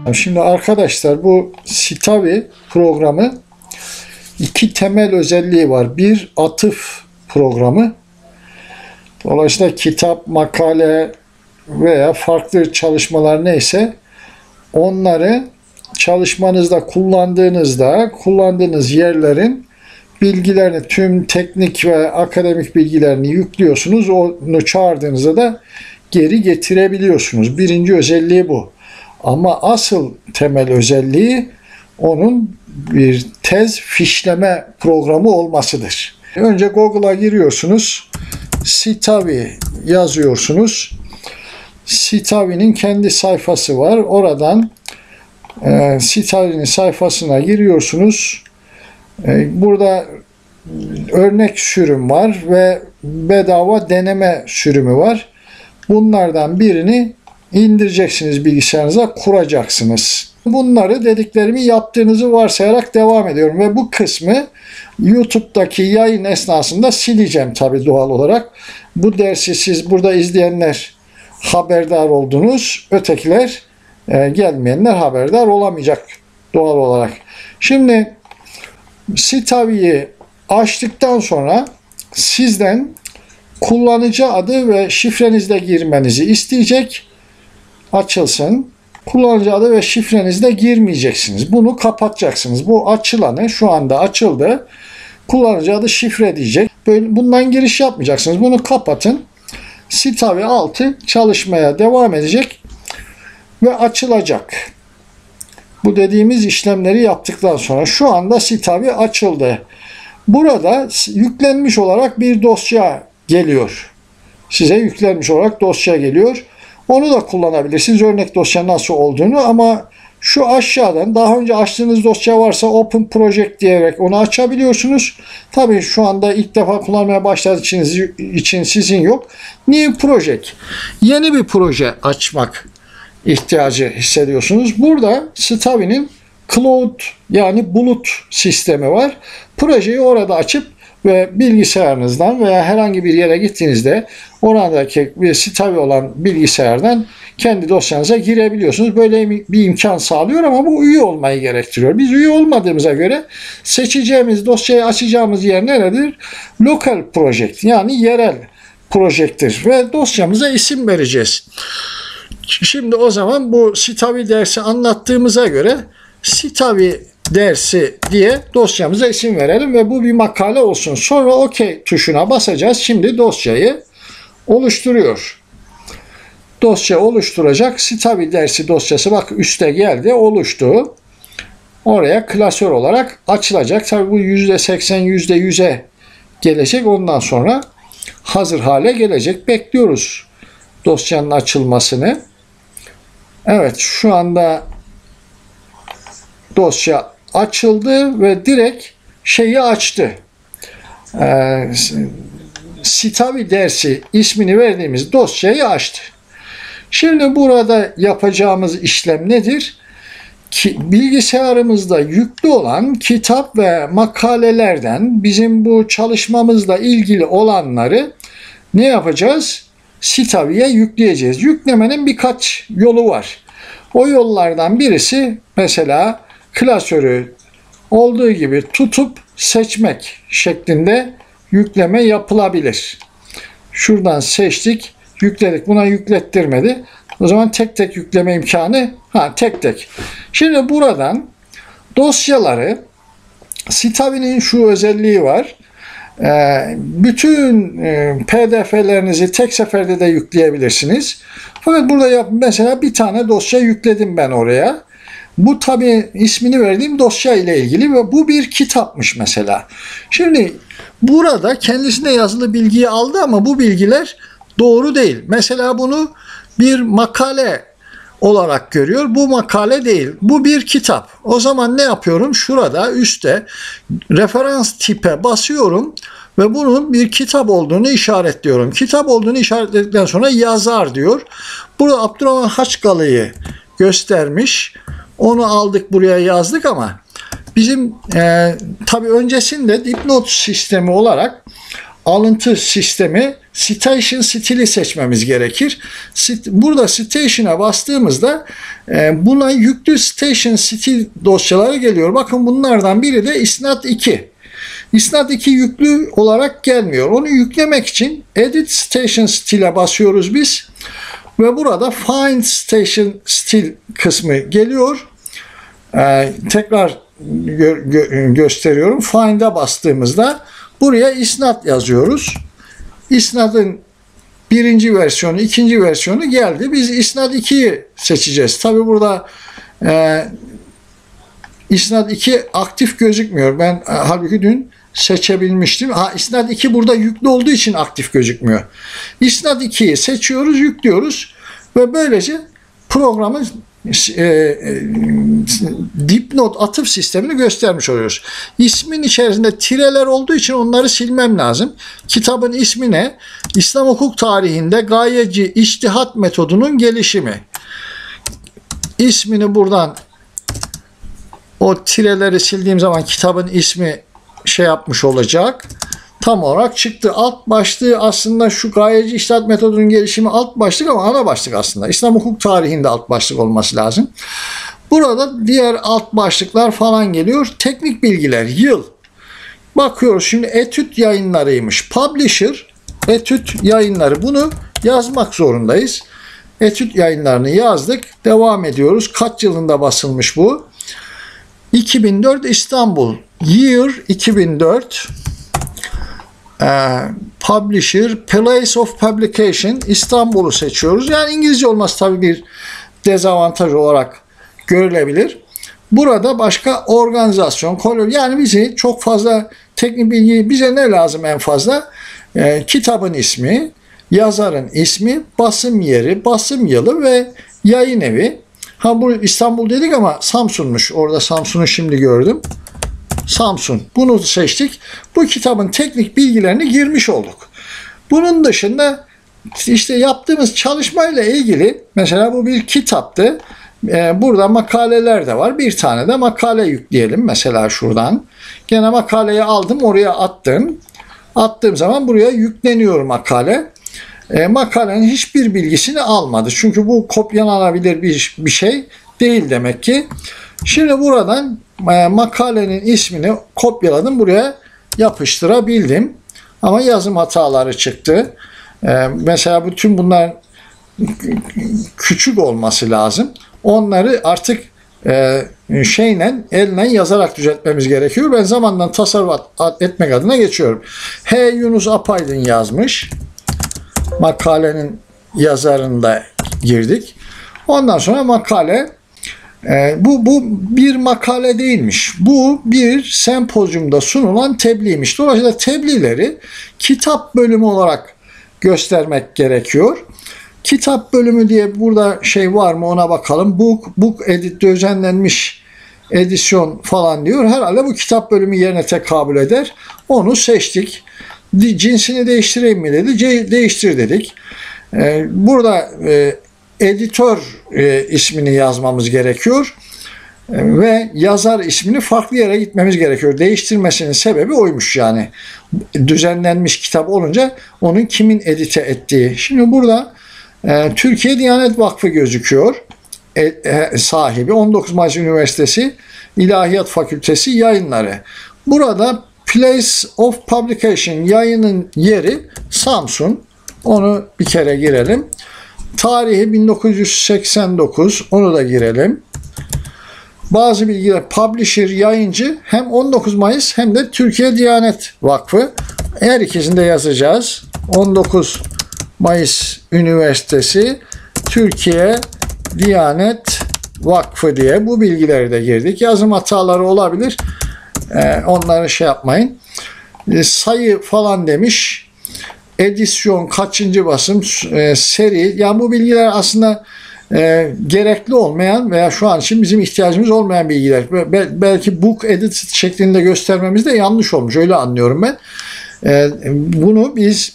Şimdi arkadaşlar bu Citavi programı iki temel özelliği var. Bir, atıf programı. Dolayısıyla kitap, makale veya farklı çalışmalar neyse onları çalışmanızda kullandığınız yerlerin bilgilerini, tüm teknik ve akademik bilgilerini yüklüyorsunuz. Onu çağırdığınızda da geri getirebiliyorsunuz. Birinci özelliği bu. Ama asıl temel özelliği onun bir tez fişleme programı olmasıdır. Önce Google'a giriyorsunuz. Citavi yazıyorsunuz. Citavi'nin kendi sayfası var. Oradan Citavi'nin sayfasına giriyorsunuz. Burada örnek sürüm var ve bedava deneme sürümü var. Bunlardan birini indireceksiniz, bilgisayarınıza kuracaksınız. Bunları dediklerimi yaptığınızı varsayarak devam ediyorum ve bu kısmı YouTube'daki yayın esnasında sileceğim tabii doğal olarak. Bu dersi siz burada izleyenler haberdar oldunuz, ötekiler gelmeyenler haberdar olamayacak doğal olarak. Şimdi Citavi'yi açtıktan sonra sizden kullanıcı adı ve şifrenizle girmenizi isteyecek. Açılsın. Kullanıcı adı ve şifrenizle girmeyeceksiniz. Bunu kapatacaksınız. Bu açılanı şu anda açıldı. Kullanıcı adı şifre diyecek. Bundan giriş yapmayacaksınız. Bunu kapatın. Citavi 6 çalışmaya devam edecek ve açılacak. Bu dediğimiz işlemleri yaptıktan sonra şu anda Citavi açıldı. Burada yüklenmiş olarak bir dosya geliyor. Size yüklenmiş olarak dosya geliyor. Onu da kullanabilirsiniz. Örnek dosya nasıl olduğunu ama şu aşağıdan daha önce açtığınız dosya varsa Open Project diyerek onu açabiliyorsunuz. Tabii şu anda ilk defa kullanmaya başladığınız için sizin yok. New Project. Yeni bir proje açmak ihtiyacı hissediyorsunuz. Burada Citavi'nin Cloud yani bulut sistemi var. Projeyi orada açıp ve bilgisayarınızdan veya herhangi bir yere gittiğinizde oradaki bir Citavi olan bilgisayardan kendi dosyanıza girebiliyorsunuz. Böyle bir imkan sağlıyor ama bu üye olmayı gerektiriyor. Biz üye olmadığımıza göre seçeceğimiz dosyayı açacağımız yer neredir? Local Project yani yerel projektir ve dosyamıza isim vereceğiz. Şimdi o zaman bu Citavi dersi anlattığımıza göre Citavi dersi diye dosyamıza isim verelim ve bu bir makale olsun. Sonra OK tuşuna basacağız. Şimdi dosyayı oluşturuyor. Dosya oluşturacak. Citavi dersi dosyası bak üste geldi, oluştu. Oraya klasör olarak açılacak. Tabii bu %80, %100'e gelecek. Ondan sonra hazır hale gelecek. Bekliyoruz dosyanın açılmasını. Evet, şu anda dosya açıldı ve direkt şeyi açtı. Citavi dersi ismini verdiğimiz dosyayı açtı. Şimdi burada yapacağımız işlem nedir? Bilgisayarımızda yüklü olan kitap ve makalelerden bizim bu çalışmamızla ilgili olanları ne yapacağız? Citavi'ye yükleyeceğiz. Yüklemenin birkaç yolu var. O yollardan birisi mesela klasörü olduğu gibi tutup seçmek şeklinde yükleme yapılabilir. Şuradan seçtik, yükledik. Buna yüklettirmedi. O zaman tek tek yükleme imkanı tek tek. Şimdi buradan dosyaları Citavi'nin şu özelliği var. Bütün PDF'lerinizi tek seferde de yükleyebilirsiniz. Fakat burada mesela bir tane dosya yükledim ben oraya. Bu tabii ismini verdiğim dosya ile ilgili ve bu bir kitapmış mesela. Şimdi burada kendisine yazılı bilgiyi aldı ama bu bilgiler doğru değil. Mesela bunu bir makale olarak görüyor. Bu makale değil. Bu bir kitap. O zaman ne yapıyorum? Şurada üstte referans tipe basıyorum ve bunun bir kitap olduğunu işaretliyorum. Kitap olduğunu işaretledikten sonra yazar diyor. Burada Abdurrahman Haçkalı'yı göstermiş. Onu aldık buraya yazdık ama bizim tabii öncesinde dipnot sistemi olarak alıntı sistemi Citation stili seçmemiz gerekir. Burada Citation'a bastığımızda buna yüklü Citation stil dosyaları geliyor. Bakın bunlardan biri de isnat 2. İsnat 2 yüklü olarak gelmiyor. Onu yüklemek için Edit Citation Stil'e basıyoruz biz. Ve burada Find Citation Stil kısmı geliyor. Tekrar gösteriyorum. Find'a bastığımızda buraya isnat yazıyoruz. İsnatın birinci versiyonu, ikinci versiyonu geldi. Biz isnat 2'yi seçeceğiz. Tabi burada isnat 2 aktif gözükmüyor. Ben halbuki dün seçebilmiştim. İsnat 2 burada yüklü olduğu için aktif gözükmüyor. İsnat 2'yi seçiyoruz, yüklüyoruz ve böylece programın dipnot atıf sistemini göstermiş oluyoruz. İsmin içerisinde tireler olduğu için onları silmem lazım. Kitabın ismi ne? İslam hukuk tarihinde gayeci içtihat metodunun gelişimi. İsmini o tireleri sildiğim zaman kitabın ismi yapmış olacak. Tam olarak çıktı. Alt başlığı aslında şu gayeci içtihat metodunun gelişimi alt başlık ama ana başlık aslında. İslam hukuk tarihinde alt başlık olması lazım. Burada diğer alt başlıklar falan geliyor. Teknik bilgiler, yıl. Bakıyoruz şimdi etüt yayınlarıymış. Publisher, etüt yayınları. Bunu yazmak zorundayız. Etüt yayınlarını yazdık. Devam ediyoruz. Kaç yılında basılmış bu? 2004 İstanbul. Year 2004. Publisher, Place of Publication İstanbul'u seçiyoruz. Yani İngilizce olması tabii bir dezavantaj olarak görülebilir. Burada başka organizasyon, yani bizi çok fazla teknik bilgi, bize ne lazım en fazla? Kitabın ismi, yazarın ismi, basım yeri, basım yılı ve yayın evi. Bu İstanbul dedik ama Samsun'muş. Orada Samsun'u şimdi gördüm. Samsun. Bunu seçtik. Bu kitabın teknik bilgilerini girmiş olduk. Bunun dışında işte yaptığımız çalışmayla ilgili mesela bu bir kitaptı. Burada makaleler de var. Bir tane de makale yükleyelim. Mesela şuradan. Gene makaleyi aldım. Oraya attım. Attığım zaman buraya yükleniyor makale. Makalenin hiçbir bilgisini almadı. Çünkü bu kopyalanabilir bir şey değil demek ki. Şimdi buradan makalenin ismini kopyaladım. Buraya yapıştırabildim. Ama yazım hataları çıktı. Mesela bütün bunlar küçük olması lazım. Onları artık elle yazarak düzeltmemiz gerekiyor. Ben zamandan tasarruf etmek adına geçiyorum. H. Yunus Apaydın yazmış. Makalenin yazarını da girdik. Ondan sonra makale bu bir makale değilmiş. Bu bir sempozyumda sunulan tebliğmiş. Dolayısıyla tebliğleri kitap bölümü olarak göstermek gerekiyor. Kitap bölümü diye burada var mı ona bakalım. Book edit düzenlenmiş edisyon falan diyor. Herhalde bu kitap bölümü yerine tekabül eder. Onu seçtik. Cinsini değiştireyim mi dedi. Değiştir dedik. Burada editör ismini yazmamız gerekiyor. Ve yazar ismini farklı yere gitmemiz gerekiyor. Değiştirmesinin sebebi oymuş yani. Düzenlenmiş kitap olunca onun kimin edite ettiği. Şimdi burada Türkiye Diyanet Vakfı gözüküyor. Sahibi 19 Mayıs Üniversitesi İlahiyat Fakültesi yayınları. Burada Place of Publication yayının yeri Samsun. Onu bir kere girelim. Tarihi 1989. Onu da girelim. Bazı bilgiler publisher yayıncı hem 19 Mayıs hem de Türkiye Diyanet Vakfı. Her ikisini de yazacağız. 19 Mayıs Üniversitesi Türkiye Diyanet Vakfı diye bu bilgileri de girdik. Yazım hataları olabilir. Onları yapmayın. Sayı falan demiş. Edisyon, kaçıncı basım, seri. Yani bu bilgiler aslında gerekli olmayan veya şu an için bizim ihtiyacımız olmayan bilgiler. Belki book edit şeklinde göstermemiz de yanlış olmuş. Öyle anlıyorum ben. Bunu biz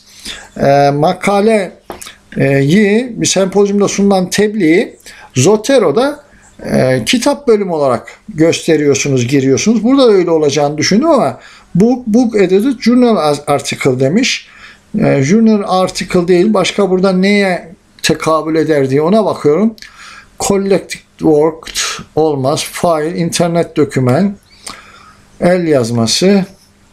makaleyi bir sempozyumda sunulan tebliği Zotero'da kitap bölümü olarak gösteriyorsunuz, giriyorsunuz. Burada da öyle olacağını düşündüm ama book edited journal article demiş. Journal article değil, başka burada neye tekabül eder diye ona bakıyorum. Collected work olmaz. File, internet doküman, el yazması,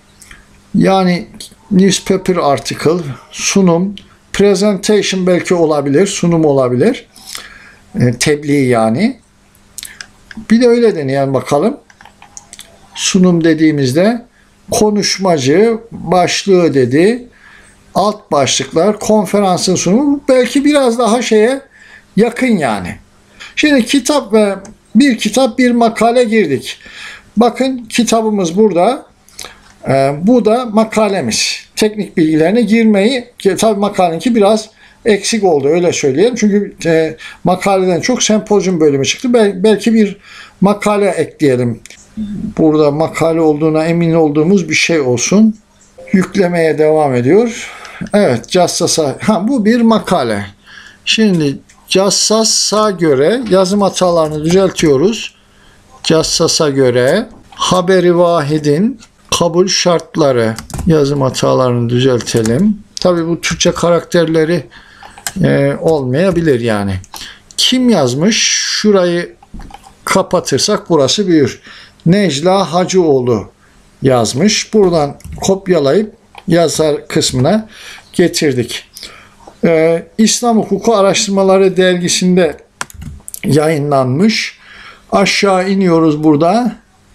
yani newspaper article, sunum, presentation belki olabilir, sunum olabilir. Tebliğ yani. Bir de öyle deneyelim bakalım. Sunum dediğimizde konuşmacı, başlığı dedi, alt başlıklar, konferansın sunumu belki biraz daha şeye yakın yani. Şimdi kitap ve bir kitap bir makale girdik. Bakın kitabımız burada. Bu da makalemiz. Teknik bilgilerine girmeyi, tabii makalenki biraz eksik oldu öyle söyleyelim. Çünkü makaleden çok sempozyum bölümü çıktı. Belki bir makale ekleyelim. Burada makale olduğuna emin olduğumuz bir şey olsun. Yüklemeye devam ediyor. Evet, Cassas'a. Bu bir makale. Şimdi Cassas'a göre yazım hatalarını düzeltiyoruz. Cassas'a göre haberi vahidin kabul şartları, yazım hatalarını düzeltelim. Tabii bu Türkçe karakterleri olmayabilir yani. Kim yazmış? Şurayı kapatırsak burası büyür. Necla Hacıoğlu yazmış. Buradan kopyalayıp yazar kısmına getirdik. İslam Hukuku Araştırmaları dergisinde yayınlanmış. Aşağı iniyoruz burada.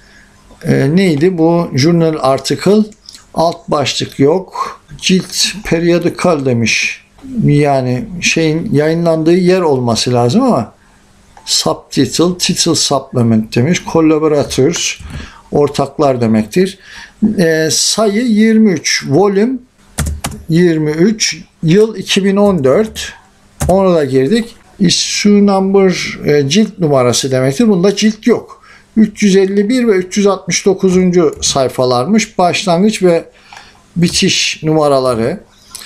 Neydi bu? Journal article. Alt başlık yok. Cilt periodical demiş. Yani şeyin yayınlandığı yer olması lazım ama subtitle, title supplement demiş. Collaborators, ortaklar demektir. Sayı 23, volume 23, yıl 2014. Ona da girdik. Issue number, cilt numarası demektir. Bunda cilt yok. 351 ve 369. sayfalarmış. Başlangıç ve bitiş numaraları.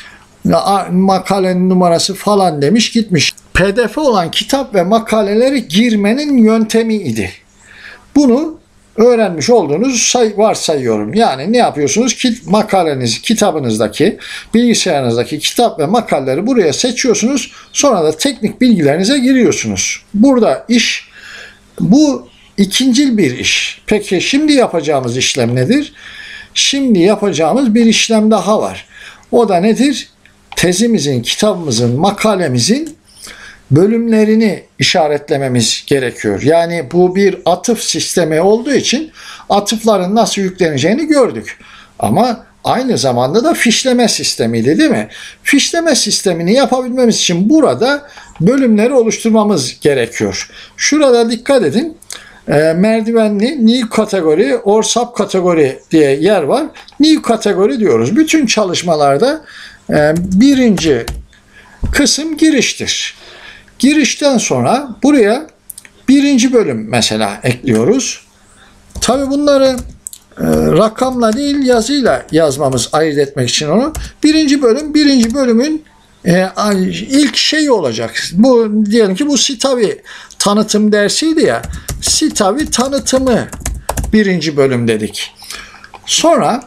Makalenin numarası falan demiş gitmiş. PDF olan kitap ve makaleleri girmenin yöntemi idi. Bunu öğrenmiş olduğunuz varsayıyorum. Yani ne yapıyorsunuz? Makaleniz, kitabınızdaki, bilgisayarınızdaki kitap ve makaleleri buraya seçiyorsunuz. Sonra da teknik bilgilerinize giriyorsunuz. Burada iş, bu ikincil bir iş. Peki şimdi yapacağımız işlem nedir? Şimdi yapacağımız bir işlem daha var. O da nedir? Tezimizin, kitabımızın, makalemizin bölümlerini işaretlememiz gerekiyor. Yani bu bir atıf sistemi olduğu için atıfların nasıl yükleneceğini gördük. Ama aynı zamanda da fişleme sistemiydi değil mi? Fişleme sistemini yapabilmemiz için burada bölümleri oluşturmamız gerekiyor. Şurada dikkat edin. Merdivenli new kategori or subkategori diye yer var. New kategori diyoruz. Bütün çalışmalarda birinci kısım giriştir. Girişten sonra buraya birinci bölüm mesela ekliyoruz. Tabi bunları rakamla değil yazıyla yazmamız, ayırt etmek için onu. Birinci bölümün ilk şeyi olacak. Bu diyelim ki bu Citavi tanıtım dersiydi ya. Citavi tanıtımı birinci bölüm dedik. Sonra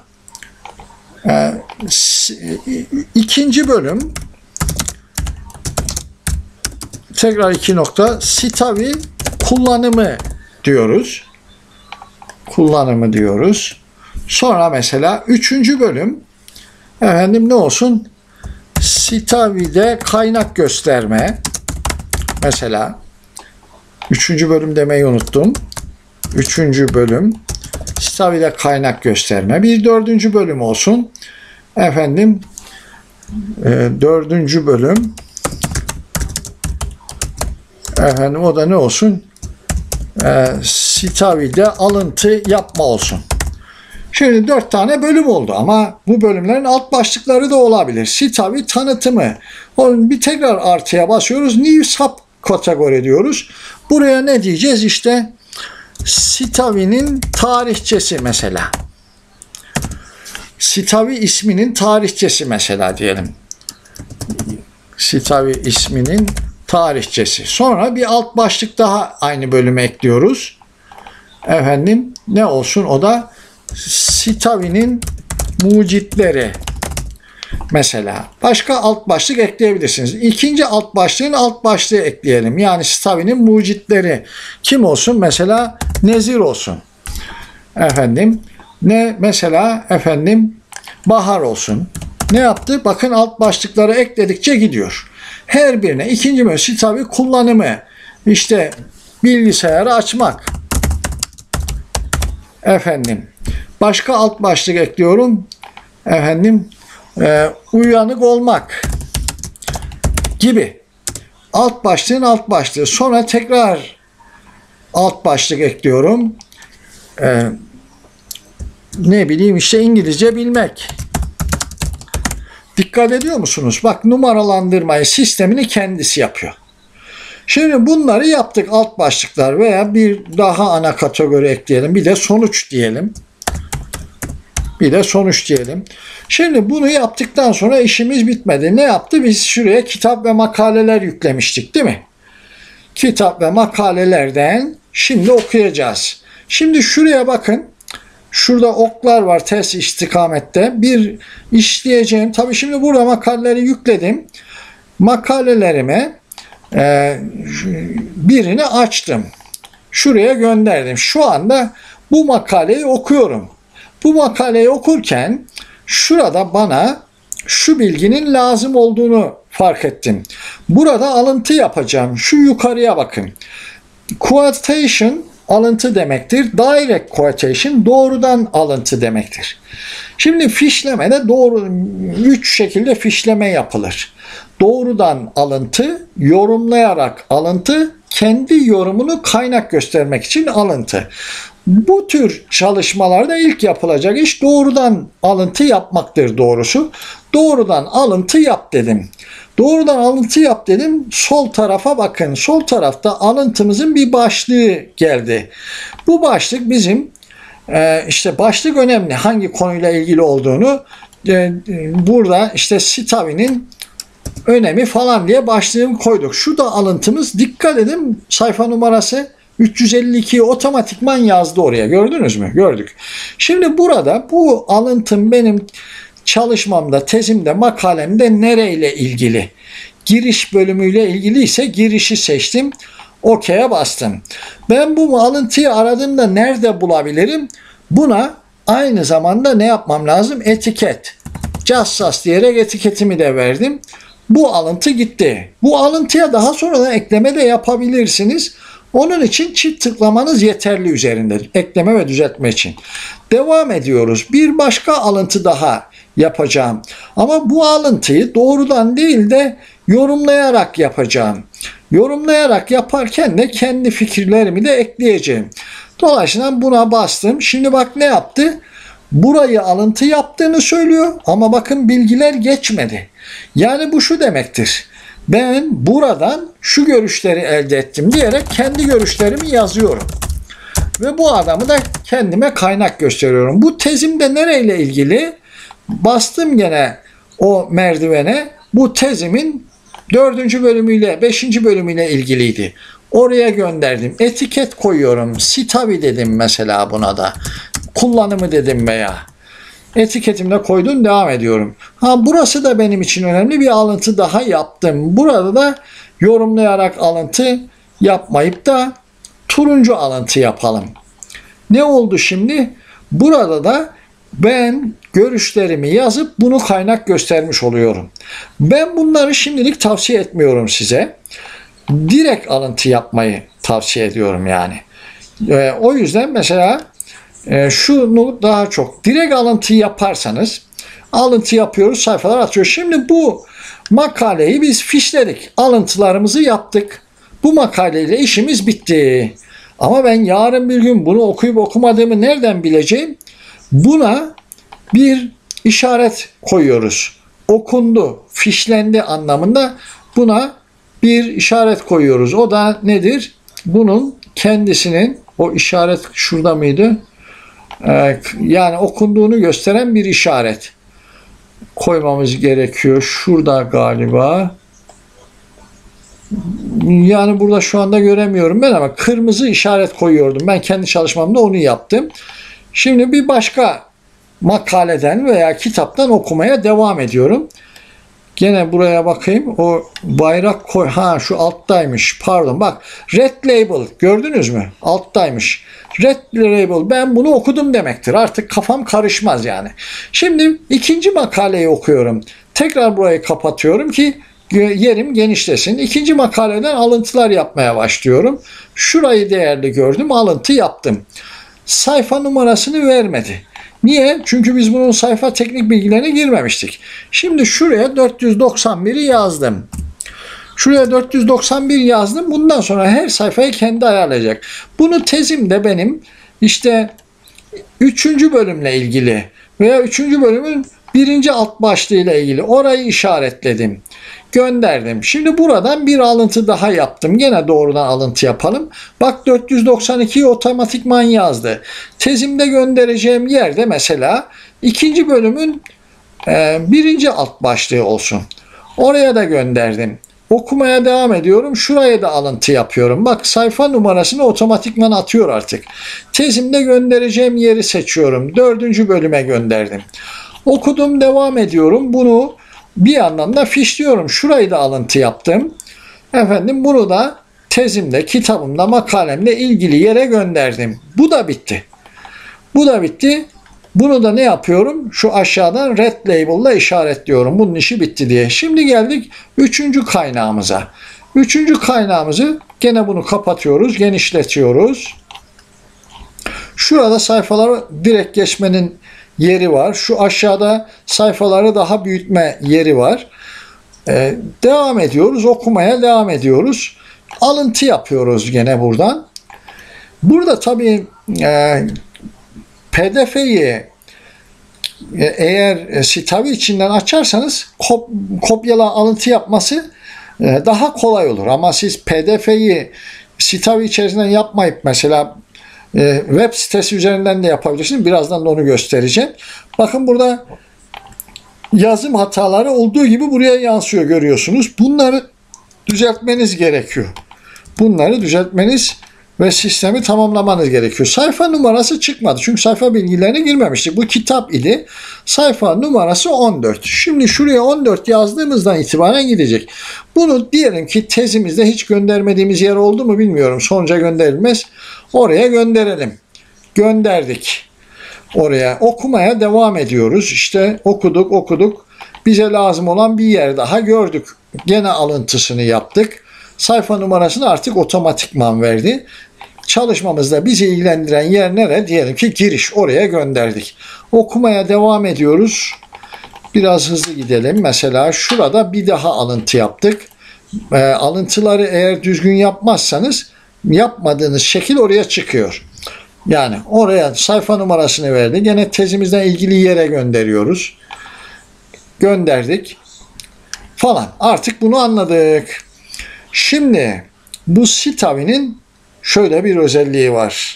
ikinci bölüm tekrar 2 nokta Citavi kullanımı diyoruz. Kullanımı diyoruz. Sonra mesela 3. bölüm efendim ne olsun? Citavi'de kaynak gösterme. Mesela 3. bölüm demeyi unuttum. 3. bölüm Citavi'de kaynak gösterme. Bir 4. bölüm olsun. Efendim 4. bölüm efendim o da ne olsun? Citavi'de alıntı yapma olsun. Şimdi 4 tane bölüm oldu ama bu bölümlerin alt başlıkları da olabilir. Citavi tanıtımı. Onun bir tekrar artıya basıyoruz. New subkategori diyoruz. Buraya ne diyeceğiz? İşte Citavi'nin tarihçesi mesela. Citavi isminin tarihçesi mesela diyelim. Citavi isminin tarihçesi. Sonra bir alt başlık daha aynı bölüme ekliyoruz. Efendim ne olsun o da Citavi'nin mucitleri. Mesela başka alt başlık ekleyebilirsiniz. İkinci alt başlığın alt başlığı ekleyelim. Yani Citavi'nin mucitleri kim olsun? Mesela Nezir olsun. Efendim ne mesela efendim Bahar olsun. Ne yaptı? Bakın alt başlıkları ekledikçe gidiyor. Her birine ikinci bölüm Citavi kullanımı, işte bilgisayarı açmak. Efendim başka alt başlık ekliyorum. Efendim uyanık olmak gibi. Alt başlığın alt başlığı. Sonra tekrar alt başlık ekliyorum. Ne bileyim işte İngilizce bilmek. Dikkat ediyor musunuz? Bak numaralandırmayı sistemini kendisi yapıyor. Şimdi bunları yaptık alt başlıklar veya bir daha ana kategori ekleyelim. Bir de sonuç diyelim. Şimdi bunu yaptıktan sonra işimiz bitmedi. Ne yaptı? Biz şuraya kitap ve makaleler yüklemiştik değil mi? Kitap ve makalelerden şimdi okuyacağız. Şimdi şuraya bakın. Şurada oklar var ters istikamette. Bir işleyeceğim. Tabii şimdi burada makaleleri yükledim. Makalelerime birini açtım. Şuraya gönderdim. Şu anda bu makaleyi okuyorum. Bu makaleyi okurken şurada bana şu bilginin lazım olduğunu fark ettim. Burada alıntı yapacağım. Şu yukarıya bakın. Quotation alıntı demektir. Direct quotation doğrudan alıntı demektir. Şimdi fişlemede doğru 3 şekilde fişleme yapılır. Doğrudan alıntı, yorumlayarak alıntı, kendi yorumunu kaynak göstermek için alıntı. Bu tür çalışmalarda ilk yapılacak iş doğrudan alıntı yapmaktır doğrusu. Doğrudan alıntı yap dedim. Doğrudan alıntı yap dedim. Sol tarafa bakın. Sol tarafta alıntımızın bir başlığı geldi. Bu başlık bizim işte başlık önemli. Hangi konuyla ilgili olduğunu burada işte Citavi'nin önemi falan diye başlığını koyduk. Şurada alıntımız. Dikkat edin sayfa numarası 352'yi otomatikman yazdı oraya. Gördünüz mü? Gördük. Şimdi burada bu alıntım benim çalışmamda, tezimde, makalemde nereyle ilgili? Giriş bölümüyle ilgili ise girişi seçtim. OK'ye bastım. Ben bu alıntıyı aradığımda nerede bulabilirim? Buna aynı zamanda ne yapmam lazım? Etiket. Cassas diyerek etiketimi de verdim. Bu alıntı gitti. Bu alıntıya daha sonra da ekleme de yapabilirsiniz. Onun için çift tıklamanız yeterli üzerinde. Ekleme ve düzeltme için. Devam ediyoruz. Bir başka alıntı daha yapacağım. Ama bu alıntıyı doğrudan değil de yorumlayarak yapacağım. Yorumlayarak yaparken de kendi fikirlerimi de ekleyeceğim. Dolayısıyla buna bastım. Şimdi bak ne yaptı? Burayı alıntı yaptığını söylüyor ama bakın bilgiler geçmedi. Yani bu şu demektir. Ben buradan şu görüşleri elde ettim diyerek kendi görüşlerimi yazıyorum. Ve bu adamı da kendime kaynak gösteriyorum. Bu tezimde nereyle ilgili? Bastım gene o merdivene. Bu tezimin 4. bölümüyle 5. bölümüyle ilgiliydi. Oraya gönderdim. Etiket koyuyorum. Citavi dedim mesela buna da. Kullanımı dedim veya. Etiketimle koydum, devam ediyorum. Burası da benim için önemli bir alıntı daha yaptım. Burada da yorumlayarak alıntı yapmayıp da turuncu alıntı yapalım. Ne oldu şimdi? Burada da ben görüşlerimi yazıp bunu kaynak göstermiş oluyorum. Ben bunları şimdilik tavsiye etmiyorum size. Direkt alıntı yapmayı tavsiye ediyorum yani. O yüzden mesela şunu daha çok direkt alıntı yaparsanız alıntı yapıyoruz, sayfalar atıyor. Şimdi bu makaleyi biz fişledik. Alıntılarımızı yaptık. Bu makaleyle işimiz bitti. Ama ben yarın bir gün bunu okuyup okumadığımı nereden bileceğim? Buna bir işaret koyuyoruz. Okundu, fişlendi anlamında buna bir işaret koyuyoruz. O da nedir? Bunun kendisinin o işaret şurada mıydı? Yani okunduğunu gösteren bir işaret koymamız gerekiyor. Şurada galiba. Yani burada şu anda göremiyorum ben ama kırmızı işaret koyuyordum. Ben kendi çalışmamda onu yaptım. Şimdi bir başka makaleden veya kitaptan okumaya devam ediyorum. Gene buraya bakayım. O bayrak koy. Ha şu alttaymış. Pardon bak. Red label gördünüz mü? Alttaymış. Red label ben bunu okudum demektir. Artık kafam karışmaz yani. Şimdi ikinci makaleyi okuyorum. Tekrar burayı kapatıyorum ki yerim genişlesin. İkinci makaleden alıntılar yapmaya başlıyorum. Şurayı değerli gördüm. Alıntı yaptım. Sayfa numarasını vermedi. Niye? Çünkü biz bunun sayfa teknik bilgilerine girmemiştik. Şimdi şuraya 491'i yazdım. Şuraya 491 yazdım. Bundan sonra her sayfayı kendi ayarlayacak. Bunu tezimde benim işte 3. bölümle ilgili veya 3. bölümün 1. alt başlığıyla ilgili orayı işaretledim. Gönderdim. Şimdi buradan bir alıntı daha yaptım. Gene doğrudan alıntı yapalım. Bak 492'yi otomatikman yazdı. Tezimde göndereceğim yerde mesela 2. bölümün 1. alt başlığı olsun. Oraya da gönderdim. Okumaya devam ediyorum. Şuraya da alıntı yapıyorum. Bak sayfa numarasını otomatikman atıyor artık. Tezimde göndereceğim yeri seçiyorum. 4. bölüme gönderdim. Okudum, devam ediyorum. Bunu bir yandan da fişliyorum. Şurayı da alıntı yaptım. Efendim bunu da tezimde, kitabımda, makalemle ilgili yere gönderdim. Bu da bitti. Bu da bitti. Bunu da ne yapıyorum? Şu aşağıdan red label'la işaretliyorum. Bunun işi bitti diye. Şimdi geldik 3. kaynağımıza. 3. kaynağımızı gene bunu kapatıyoruz, genişletiyoruz. Şurada sayfaları direkt geçmenin yeri var. Şu aşağıda sayfaları daha büyütme yeri var. Devam ediyoruz. Okumaya devam ediyoruz. Alıntı yapıyoruz gene buradan. Burada tabii PDF'yi eğer Citavi içinden açarsanız kopyala alıntı yapması daha kolay olur. Ama siz PDF'yi Citavi içerisinden yapmayıp mesela web sitesi üzerinden de yapabilirsiniz. Birazdan da onu göstereceğim. Bakın burada yazım hataları olduğu gibi buraya yansıyor, görüyorsunuz. Bunları düzeltmeniz gerekiyor. Bunları düzeltmeniz ve sistemi tamamlamanız gerekiyor. Sayfa numarası çıkmadı. Çünkü sayfa bilgilerine girmemiştik. Bu kitap idi. Sayfa numarası 14. Şimdi şuraya 14 yazdığımızdan itibaren gidecek. Bunu diyelim ki tezimizde hiç göndermediğimiz yer oldu mu bilmiyorum. Sonuca gönderilmez. Oraya gönderelim. Gönderdik. Oraya okumaya devam ediyoruz. İşte okuduk. Bize lazım olan bir yer daha gördük. Gene alıntısını yaptık. Sayfa numarasını artık otomatikman verdi. Çalışmamızda bizi ilgilendiren yer nere? Diyelim ki giriş. Oraya gönderdik. Okumaya devam ediyoruz. Biraz hızlı gidelim. Mesela şurada bir daha alıntı yaptık. Alıntıları eğer düzgün yapmazsanız yapmadığınız şekil oraya çıkıyor. Yani oraya sayfa numarasını verdi. Gene tezimizden ilgili yere gönderiyoruz. Gönderdik. Falan. Artık bunu anladık. Şimdi bu Citavi'nin şöyle bir özelliği var.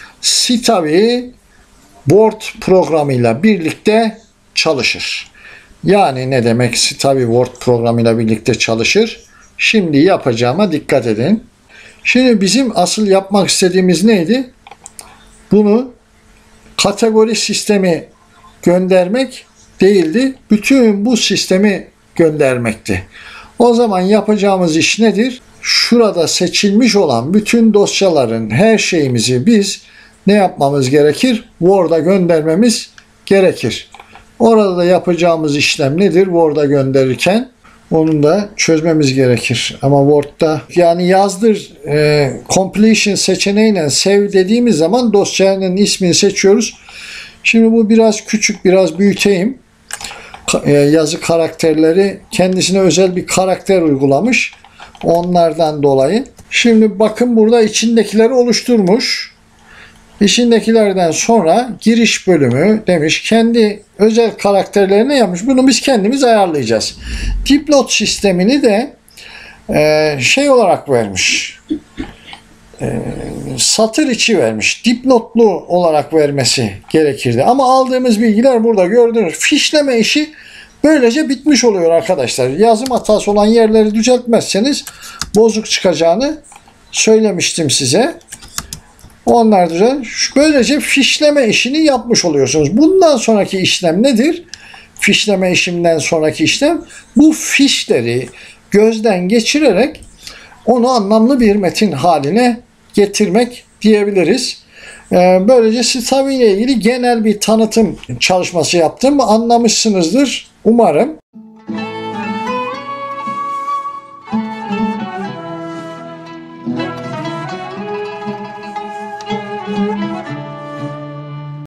Citavi Word programıyla birlikte çalışır. Yani ne demek Citavi Word programıyla birlikte çalışır? Şimdi yapacağıma dikkat edin. Şimdi bizim asıl yapmak istediğimiz neydi? Bunu kategori sistemi göndermek değildi. Bütün bu sistemi göndermekti. O zaman yapacağımız iş nedir? Şurada seçilmiş olan bütün dosyaların her şeyimizi biz ne yapmamız gerekir? Word'a göndermemiz gerekir. Orada da yapacağımız işlem nedir? Word'a gönderirken onu da çözmemiz gerekir. Ama Word'da yani yazdır completion seçeneğiyle save dediğimiz zaman dosyanın ismini seçiyoruz. Şimdi bu biraz küçük, biraz büyüteyim. Yazı karakterleri kendisine özel bir karakter uygulamış. Onlardan dolayı. Şimdi bakın burada içindekileri oluşturmuş. İçindekilerden sonra giriş bölümü demiş. Kendi özel karakterlerini yapmış. Bunu biz kendimiz ayarlayacağız. Dipnot sistemini de şey olarak vermiş. Satır içi vermiş. Dipnotlu olarak vermesi gerekirdi. Ama aldığımız bilgiler burada gördünüz. Fişleme işi Böylece bitmiş oluyor arkadaşlar. Yazım hatası olan yerleri düzeltmezseniz bozuk çıkacağını söylemiştim size. Onlar düzel. Böylece fişleme işini yapmış oluyorsunuz. Bundan sonraki işlem nedir? Fişleme işiminden sonraki işlem bu fişleri gözden geçirerek onu anlamlı bir metin haline getirmek diyebiliriz. Böylece Stavi ile ilgili genel bir tanıtım çalışması yaptım. Anlamışsınızdır umarım.